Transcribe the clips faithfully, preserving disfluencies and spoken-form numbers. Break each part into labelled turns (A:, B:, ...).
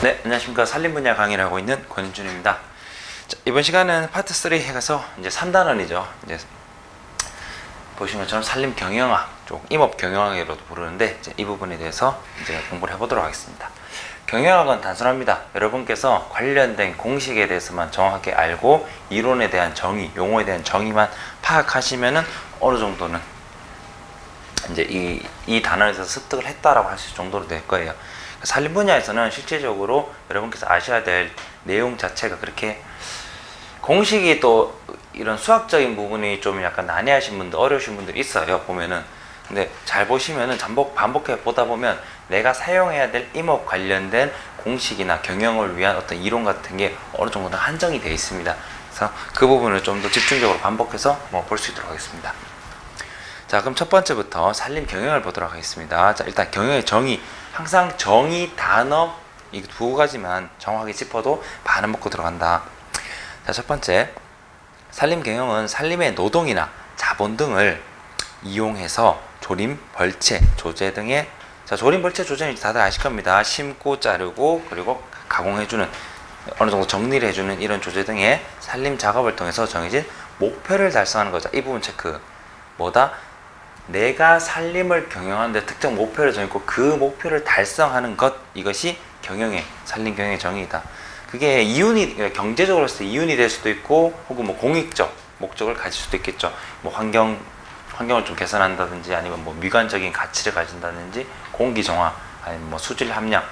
A: 네, 안녕하십니까. 산림 분야 강의를 하고 있는 권윤준입니다. 자, 이번 시간은 파트 삼 해가서 이제 삼 단원이죠. 이제 보시는 것처럼 산림 경영학 쪽, 임업 경영학이라도 부르는데 이제 이 부분에 대해서 이제 공부를 해보도록 하겠습니다. 경영학은 단순합니다. 여러분께서 관련된 공식에 대해서만 정확하게 알고 이론에 대한 정의, 용어에 대한 정의만 파악하시면은 어느 정도는 이제 이, 이 단원에서 습득을 했다라고 할 수 있을 정도로 될 거예요. 산림 분야에서는 실질적으로 여러분께서 아셔야 될 내용 자체가 그렇게 공식이 또 이런 수학적인 부분이 좀 약간 난해하신 분들, 어려우신 분들이 있어요. 보면은. 근데 잘 보시면은 반복, 반복해 보다 보면 내가 사용해야 될 임업 관련된 공식이나 경영을 위한 어떤 이론 같은 게 어느 정도는 한정이 되어 있습니다. 그래서 그 부분을 좀 더 집중적으로 반복해서 뭐 볼 수 있도록 하겠습니다. 자, 그럼 첫 번째부터 산림 경영을 보도록 하겠습니다. 자, 일단 경영의 정의. 항상 정의, 단어 이 두 가지만 정확하게 짚어도 반은 먹고 들어간다. 자, 첫 번째, 산림 경영은 산림의 노동이나 자본 등을 이용해서 조림, 벌채, 조제 등의 자, 조림, 벌채, 조제는 다들 아실 겁니다. 심고, 자르고 그리고 가공해주는 어느 정도 정리를 해주는 이런 조제 등의 산림 작업을 통해서 정해진 목표를 달성하는 거죠. 이 부분 체크. 뭐다? 내가 산림을 경영하는데 특정 목표를 정했고 그 목표를 달성하는 것, 이것이 경영의 산림 경영의 정의이다. 그게 이윤이 경제적으로 했을 때 이윤이 될 수도 있고 혹은 뭐 공익적 목적을 가질 수도 있겠죠. 뭐 환경 환경을 좀 개선한다든지 아니면 뭐 미관적인 가치를 가진다든지 공기 정화 아니면 뭐 수질 함량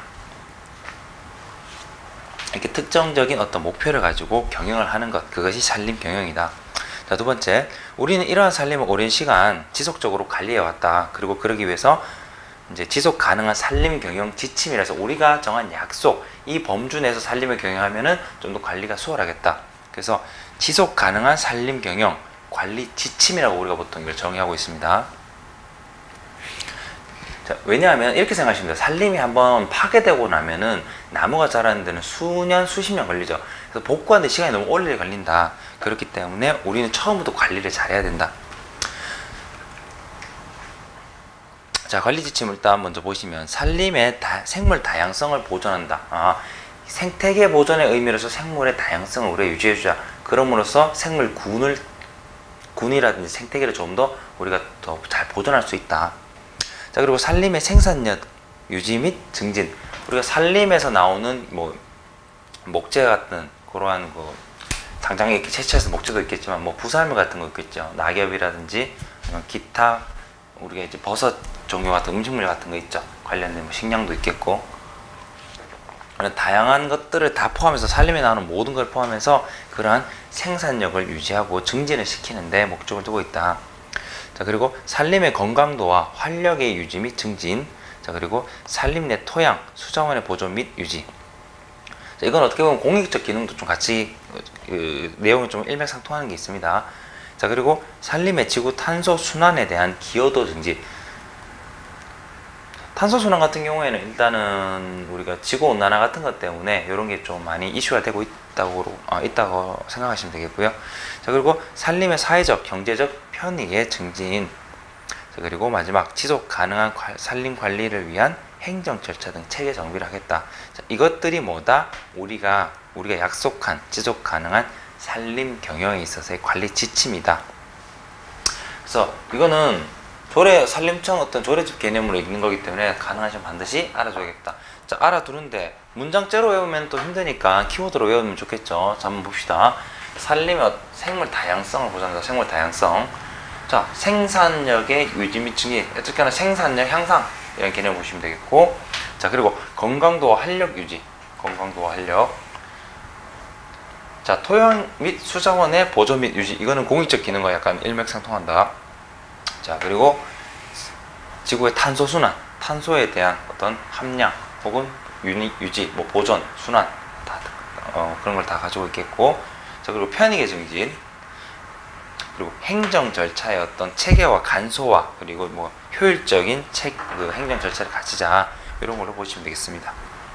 A: 이렇게 특정적인 어떤 목표를 가지고 경영을 하는 것, 그것이 산림 경영이다. 자, 두 번째, 우리는 이러한 산림을 오랜 시간 지속적으로 관리해 왔다. 그리고 그러기 위해서 이제 지속 가능한 산림 경영 지침이라서 우리가 정한 약속, 이 범주 내에서 산림을 경영하면은 좀 더 관리가 수월하겠다. 그래서 지속 가능한 산림 경영 관리 지침이라고 우리가 보통 이걸 정의하고 있습니다. 자, 왜냐하면 이렇게 생각하시면 돼요. 산림이 한번 파괴되고 나면은 나무가 자라는 데는 수년, 수십 년 걸리죠. 그래서 복구하는 데 시간이 너무 오래 걸린다. 그렇기 때문에 우리는 처음부터 관리를 잘해야 된다. 자, 관리 지침을 일단 먼저 보시면 산림의 다, 생물 다양성을 보존한다. 아, 생태계 보존의 의미로서 생물의 다양성을 우리가 유지해주자. 그럼으로써 생물 군을 군이라든지 생태계를 좀 더 우리가 더 잘 보존할 수 있다. 자, 그리고 산림의 생산력 유지 및 증진. 우리가 산림에서 나오는 뭐 목재 같은 그러한 그 당장에 이렇게 채취해서 목재도 있겠지만 뭐 부산물 같은 거 있겠죠. 낙엽이라든지 아니면 기타 우리가 이제 버섯 종류 같은 음식물 같은 거 있죠. 관련된 뭐 식량도 있겠고 그런 다양한 것들을 다 포함해서 산림에 나오는 모든 걸 포함해서 그러한 생산력을 유지하고 증진을 시키는데 목적을 두고 있다. 자, 그리고 산림의 건강도와 활력의 유지 및 증진. 자, 그리고 산림 내 토양, 수자원의 보존 및 유지. 자, 이건 어떻게 보면 공익적 기능도 좀 같이 그, 내용이 좀 일맥상통하는 게 있습니다. 자, 그리고 산림의 지구 탄소 순환에 대한 기여도 증진. 탄소 순환 같은 경우에는 일단은 우리가 지구 온난화 같은 것 때문에 이런 게 좀 많이 이슈가 되고 있다고 아, 있다고 생각하시면 되겠고요. 자, 그리고 산림의 사회적, 경제적 편익의 증진. 자, 그리고 마지막 지속 가능한 관, 산림 관리를 위한 행정 절차 등 체계 정비를 하겠다. 자, 이것들이 뭐다? 우리가 우리가 약속한 지속 가능한 산림 경영에 있어서의 관리 지침이다. 그래서 이거는 조례, 산림청 어떤 조례집 개념으로 읽는 거기 때문에 가능하시면 반드시 알아줘야겠다. 자, 알아두는데 문장째로 외우면 또 힘드니까 키워드로 외우면 좋겠죠. 자, 한번 봅시다. 산림의 생물 다양성을 보장한다. 생물 다양성. 자, 생산력의 유지 및 증진. 어떻게나 생산력 향상 이런 개념을 보시면 되겠고, 자, 그리고 건강도와 활력 유지. 건강도와 활력. 자, 토양 및 수자원의 보존 및 유지. 이거는 공익적 기능과 약간 일맥상통한다. 자, 그리고 지구의 탄소 순환, 탄소에 대한 어떤 함량 혹은 유니, 유지, 뭐 보존, 순환 다 어, 그런 걸 다 가지고 있겠고, 자, 그리고 편익의 증진, 그리고 행정 절차의 어떤 체계와 간소화, 그리고 뭐 효율적인 책, 그 행정 절차를 갖추자, 이런 걸로 보시면 되겠습니다.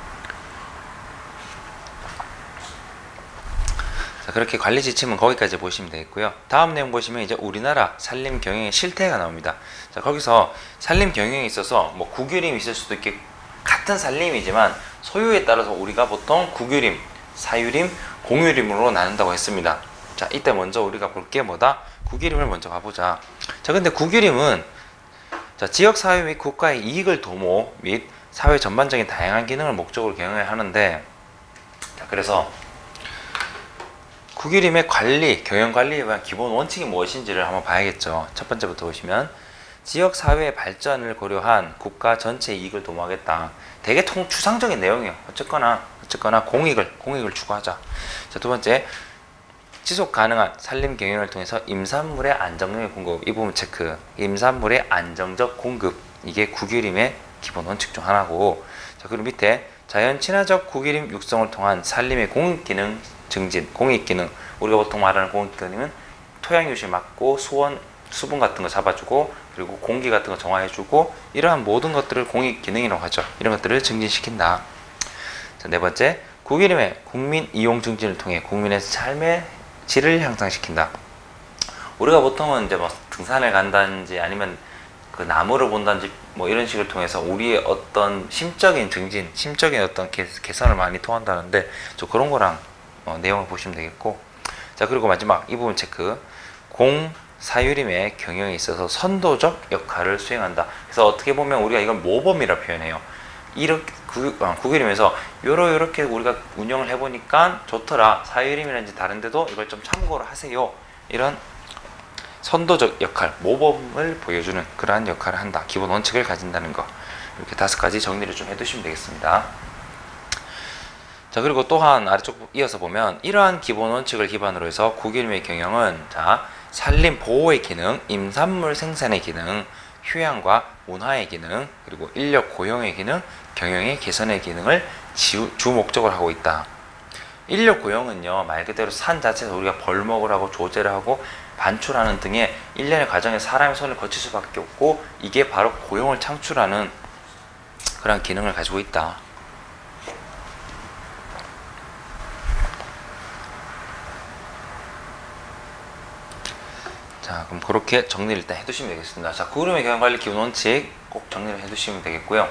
A: 자, 그렇게 관리 지침은 거기까지 보시면 되겠고요. 다음 내용 보시면 이제 우리나라 산림 경영의 실태가 나옵니다. 자, 거기서 산림 경영에 있어서 뭐 구규림이 있을 수도 있겠고 같은 산림이지만 소유에 따라서 우리가 보통 국유림, 사유림, 공유림으로 나눈다고 했습니다. 자, 이때 먼저 우리가 볼 게 뭐다? 국유림을 먼저 가보자. 자, 근데 국유림은 자, 지역 사회 및 국가의 이익을 도모 및 사회 전반적인 다양한 기능을 목적으로 경영해야 하는데, 자, 그래서 국유림의 관리, 경영 관리에 대한 기본 원칙이 무엇인지를 한번 봐야겠죠. 첫 번째부터 보시면 지역 사회의 발전을 고려한 국가 전체의 이익을 도모하겠다. 되게 통 추상적인 내용이에요. 어쨌거나 어쨌거나 공익을 공익을 추구하자. 자, 두 번째, 지속 가능한 산림 경영을 통해서 임산물의 안정적인 공급. 이 부분 체크. 임산물의 안정적 공급, 이게 국유림의 기본 원칙 중 하나고. 자, 그리고 밑에 자연 친화적 국유림 육성을 통한 산림의 공익 기능 증진. 공익 기능, 우리가 보통 말하는 공익 기능은 토양 유실 막고 수원 수분 같은 거 잡아주고, 그리고 공기 같은 거 정화해주고, 이러한 모든 것들을 공익 기능이라고 하죠. 이런 것들을 증진시킨다. 자, 네 번째, 국유림의 국민 이용 증진을 통해 국민의 삶의 질을 향상시킨다. 우리가 보통은 이제 뭐 등산을 간다든지 아니면 그 나무를 본다든지 뭐 이런 식을 통해서 우리의 어떤 심적인 증진, 심적인 어떤 개, 개선을 많이 통한다는데, 저 그런 거랑 어, 내용을 보시면 되겠고. 자, 그리고 마지막 이 부분 체크. 공 사유림의 경영에 있어서 선도적 역할을 수행한다. 그래서 어떻게 보면 우리가 이걸 모범이라 표현해요. 이렇게 국, 어, 국유림에서 요러 요렇게 우리가 운영을 해보니까 좋더라. 사유림이라든지 다른데도 이걸 좀 참고를 하세요. 이런 선도적 역할, 모범을 보여주는 그러한 역할을 한다. 기본 원칙을 가진다는 거. 이렇게 다섯 가지 정리를 좀 해두시면 되겠습니다. 자, 그리고 또한 아래쪽 이어서 보면 이러한 기본 원칙을 기반으로 해서 국유림의 경영은 자, 산림 보호의 기능, 임산물 생산의 기능, 휴양과 문화의 기능, 그리고 인력 고용의 기능, 경영의 개선의 기능을 주, 주 목적으로 하고 있다. 인력 고용은요, 말 그대로 산 자체에서 우리가 벌목을 하고 조제를 하고 반출하는 등의 일련의 과정에 사람의 손을 거칠 수밖에 없고, 이게 바로 고용을 창출하는 그런 기능을 가지고 있다. 자, 그럼 그렇게 정리를 일단 해두시면 되겠습니다. 자, 국유림의 경영관리 기본 원칙 꼭 정리를 해두시면 되겠고요.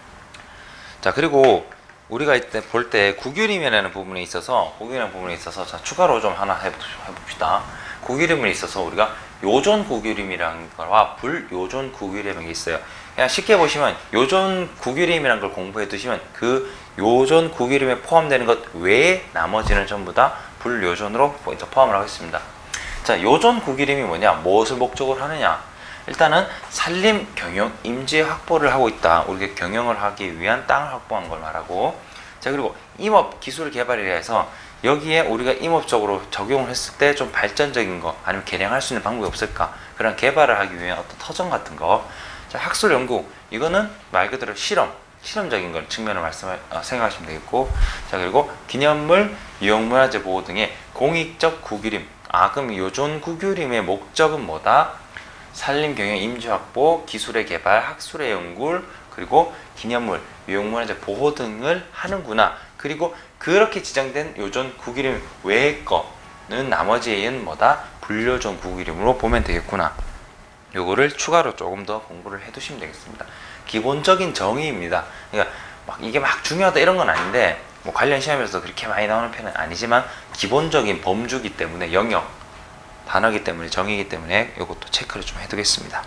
A: 자, 그리고 우리가 이때 볼 때 국유림이라는 부분에 있어서 국유림이라는 부분에 있어서 자, 추가로 좀 하나 해봅시다. 국유림에 있어서 우리가 요존 국유림이라는 거와 불요존 국유림이라는 게 있어요. 그냥 쉽게 보시면 요존 국유림이라는 걸 공부해 두시면 그 요존 국유림에 포함되는 것 외에 나머지는 전부 다 불요존으로 포함을 하겠습니다. 자, 요존 국유림이 뭐냐? 무엇을 목적으로 하느냐? 일단은 산림 경영 임지 확보를 하고 있다. 우리가 경영을 하기 위한 땅을 확보한 걸 말하고. 자, 그리고 임업 기술 개발이라 해서 여기에 우리가 임업적으로 적용을 했을 때 좀 발전적인 거 아니면 개량할 수 있는 방법이 없을까? 그런 개발을 하기 위한 어떤 터전 같은 거. 자, 학술 연구, 이거는 말 그대로 실험 실험적인 걸 측면을 말씀을 어, 생각하시면 되겠고. 자, 그리고 기념물 유형문화재 보호 등의 공익적 국유림. 아, 그럼 요존 국유림의 목적은 뭐다? 산림 경영 임지 확보, 기술의 개발, 학술의 연구, 그리고 기념물, 유형문화재 보호 등을 하는구나. 그리고 그렇게 지정된 요존 국유림 외의 거는 나머지는 뭐다? 불요존 국유림으로 보면 되겠구나. 요거를 추가로 조금 더 공부를 해두시면 되겠습니다. 기본적인 정의입니다. 그러니까 막 이게 막 중요하다 이런 건 아닌데, 뭐 관련 시험에서 그렇게 많이 나오는 편은 아니지만 기본적인 범주기 때문에, 영역 단어기 때문에, 정의이기 때문에 이것도 체크를 좀 해두겠습니다.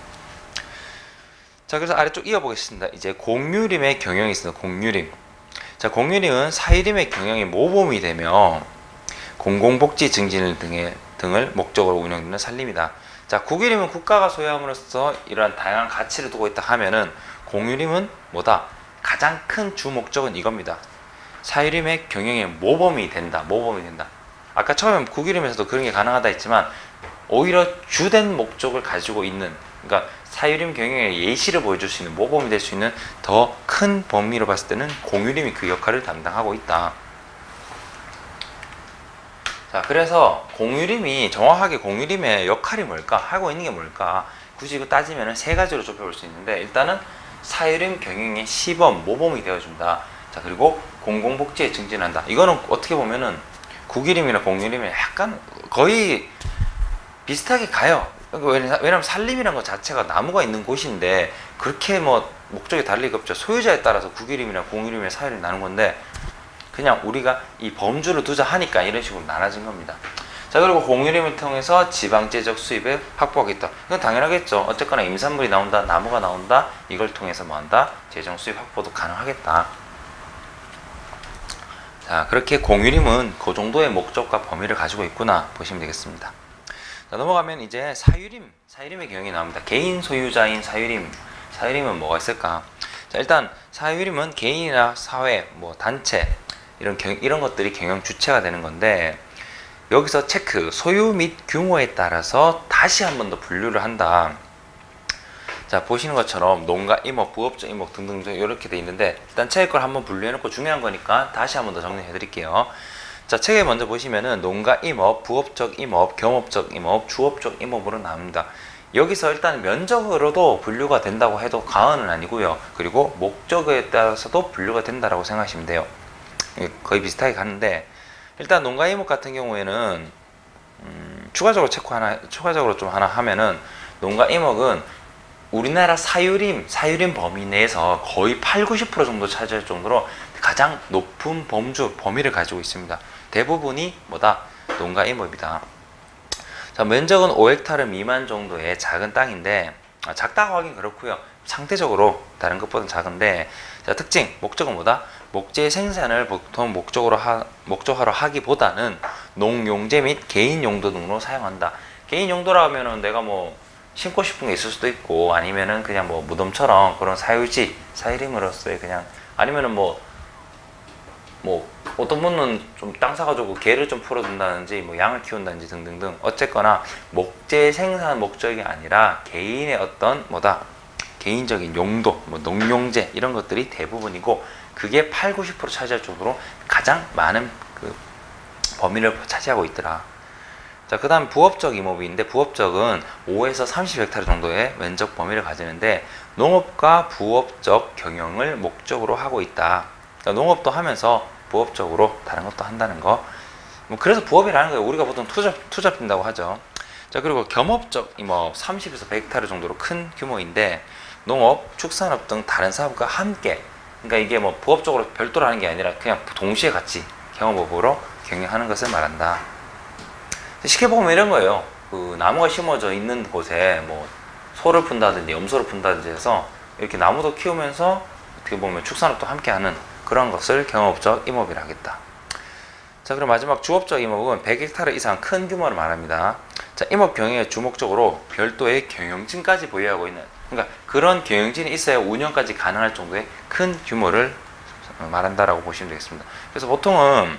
A: 자, 그래서 아래쪽 이어보겠습니다. 이제 공유림의 경영이 있습니다. 공유림. 자, 공유림은 사유림의 경영이 모범이 되며 공공복지 증진 등의, 등을 목적으로 운영되는 산림이다. 자, 국유림은 국가가 소유함으로써 이러한 다양한 가치를 두고 있다 하면은 공유림은 뭐다? 가장 큰 주 목적은 이겁니다. 사유림의 경영에 모범이 된다. 모범이 된다. 아까 처음에 국유림에서도 그런 게 가능하다 했지만 오히려 주된 목적을 가지고 있는, 그러니까 사유림 경영의 예시를 보여줄 수 있는, 모범이 될 수 있는 더 큰 범위로 봤을 때는 공유림이 그 역할을 담당하고 있다. 자, 그래서 공유림이 정확하게 공유림의 역할이 뭘까? 하고 있는 게 뭘까? 굳이 이거 따지면 세 가지로 좁혀볼 수 있는데, 일단은 사유림 경영의 시범, 모범이 되어준다. 자, 그리고 공공복지에 증진한다. 이거는 어떻게 보면은 국유림이나 공유림이 약간 거의 비슷하게 가요. 왜냐면 산림이란 것 자체가 나무가 있는 곳인데 그렇게 뭐 목적이 다를 리가 없죠. 소유자에 따라서 국유림이나 공유림의 사유를 나눈 건데 그냥 우리가 이 범주를 두자 하니까 이런 식으로 나눠진 겁니다. 자, 그리고 공유림을 통해서 지방재적 수입을 확보하겠다. 이건 당연하겠죠. 어쨌거나 임산물이 나온다, 나무가 나온다, 이걸 통해서 뭐 한다? 재정 수입 확보도 가능하겠다. 자, 그렇게 공유림은 그 정도의 목적과 범위를 가지고 있구나 보시면 되겠습니다. 자, 넘어가면 이제 사유림, 사유림의 경영이 나옵니다. 개인 소유자인 사유림, 사유림은 뭐가 있을까? 자, 일단 사유림은 개인이나 사회, 뭐 단체 이런 경, 이런 것들이 경영 주체가 되는 건데 여기서 체크, 소유 및 규모에 따라서 다시 한 번 더 분류를 한다. 자, 보시는 것처럼 농가, 임업, 부업적 임업 등등 이렇게 돼 있는데 일단 책의 걸 한번 분류해놓고 중요한 거니까 다시 한번 더 정리해 드릴게요. 자, 책에 먼저 보시면은 농가 임업, 부업적 임업, 겸업적 임업, 주업적 임업으로 나옵니다. 여기서 일단 면적으로도 분류가 된다고 해도 과언은 아니고요. 그리고 목적에 따라서도 분류가 된다라고 생각하시면 돼요. 거의 비슷하게 가는데 일단 농가 임업 같은 경우에는 음, 추가적으로 체크 하나, 추가적으로 좀 하나 하면은 농가 임업은 우리나라 사유림, 사유림 범위 내에서 거의 팔, 구십 퍼센트 정도 차지할 정도로 가장 높은 범주, 범위를 가지고 있습니다. 대부분이 뭐다? 농가 임업이다. 자, 면적은 오 헥타르 미만 정도의 작은 땅인데 아, 작다고 하긴 그렇고요. 상대적으로 다른 것보다는 작은데 자, 특징, 목적은 뭐다? 목재 생산을 보통 목적으로 하, 목적하러 하기보다는 농용재 및 개인 용도 등으로 사용한다. 개인 용도라 하면은 내가 뭐 심고 싶은 게 있을 수도 있고 아니면은 그냥 뭐 무덤처럼 그런 사유지, 사유림으로서의 그냥 아니면은 뭐 뭐 어떤 분은 좀 땅 사가지고 개를 좀 풀어둔다든지 뭐 양을 키운다든지 등등등 어쨌거나 목재 생산 목적이 아니라 개인의 어떤 뭐다 개인적인 용도 뭐 농용재 이런 것들이 대부분이고 그게 팔, 구십 퍼센트 차지할 정도로 가장 많은 그 범위를 차지하고 있더라. 자, 그 다음 부업적 임업인데 부업적은 오에서 삼십 헥타르 정도의 면적 범위를 가지는데 농업과 부업적 경영을 목적으로 하고 있다. 그러니까 농업도 하면서 부업적으로 다른 것도 한다는 거. 뭐 그래서 부업이라는 거예요. 우리가 보통 투잡, 투잡인다고 하죠. 자, 그리고 겸업적 임업 삼십에서 백 헥타르 정도로 큰 규모인데 농업, 축산업 등 다른 사업과 함께 그러니까 이게 뭐 부업적으로 별도로 하는 게 아니라 그냥 동시에 같이 경업업으로 경영하는 것을 말한다. 쉽게 보면 이런 거예요. 그 나무가 심어져 있는 곳에 뭐 소를 푼다든지 염소를 푼다든지 해서 이렇게 나무도 키우면서 어떻게 보면 축산업도 함께 하는 그런 것을 경업적 임업이라 하겠다. 자, 그럼 마지막 주업적 임업은 백 헥타르 이상 큰 규모를 말합니다. 자, 임업 경영의 주목적으로 별도의 경영진까지 보유하고 있는 그러니까 그런 경영진이 있어야 운영까지 가능할 정도의 큰 규모를 말한다라고 보시면 되겠습니다. 그래서 보통은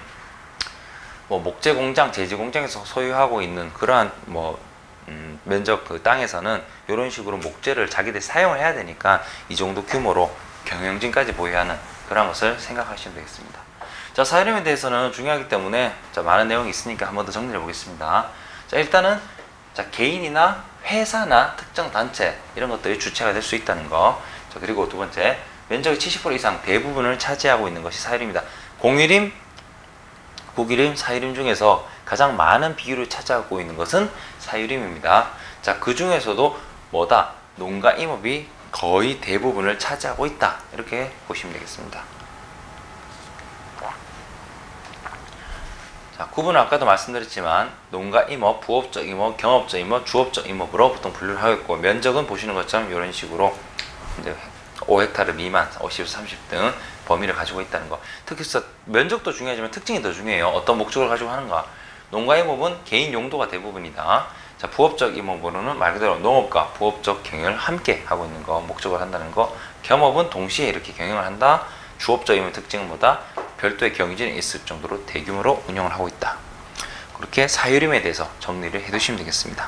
A: 뭐 목재 공장, 제지 공장에서 소유하고 있는 그러한 뭐 음, 면적 그 땅에서는 이런 식으로 목재를 자기들이 사용을 해야 되니까 이 정도 규모로 경영진까지 보유하는 그런 것을 생각하시면 되겠습니다. 자, 사유림에 대해서는 중요하기 때문에 자, 많은 내용이 있으니까 한 번 더 정리해 보겠습니다. 자, 일단은 자, 개인이나 회사나 특정 단체 이런 것들이 주체가 될 수 있다는 거. 자, 그리고 두 번째 면적의 칠십 퍼센트 이상 대부분을 차지하고 있는 것이 사유림이다. 공유림, 국유림, 사유림 중에서 가장 많은 비율을 차지하고 있는 것은 사유림입니다. 자, 그 중에서도 뭐다? 농가 임업이 거의 대부분을 차지하고 있다. 이렇게 보시면 되겠습니다. 자, 구분은 아까도 말씀드렸지만 농가 임업, 부업적 임업, 경업적 임업, 주업적 임업으로 보통 분류를 하고 있고 면적은 보시는 것처럼 이런 식으로 이제 오 헥타르 미만, 오십에서 삼십 등 범위를 가지고 있다는 거. 특히 면적도 중요하지만 특징이 더 중요해요. 어떤 목적을 가지고 하는가. 농가 임업은 개인 용도가 대부분이다. 자, 부업적 임업으로는 말 그대로 농업과 부업적 경영을 함께 하고 있는 거, 목적을 한다는 거. 겸업은 동시에 이렇게 경영을 한다. 주업적 임업의 특징은 뭐다? 별도의 경영진이 있을 정도로 대규모로 운영을 하고 있다. 그렇게 사유림에 대해서 정리를 해두시면 되겠습니다.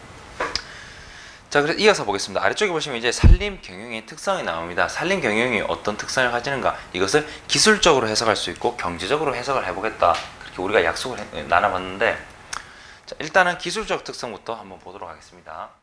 A: 자, 그래서 이어서 보겠습니다. 아래쪽에 보시면 이제 산림 경영의 특성이 나옵니다. 산림 경영이 어떤 특성을 가지는가? 이것을 기술적으로 해석할 수 있고 경제적으로 해석을 해보겠다. 그렇게 우리가 약속을 해, 나눠봤는데 자, 일단은 기술적 특성부터 한번 보도록 하겠습니다.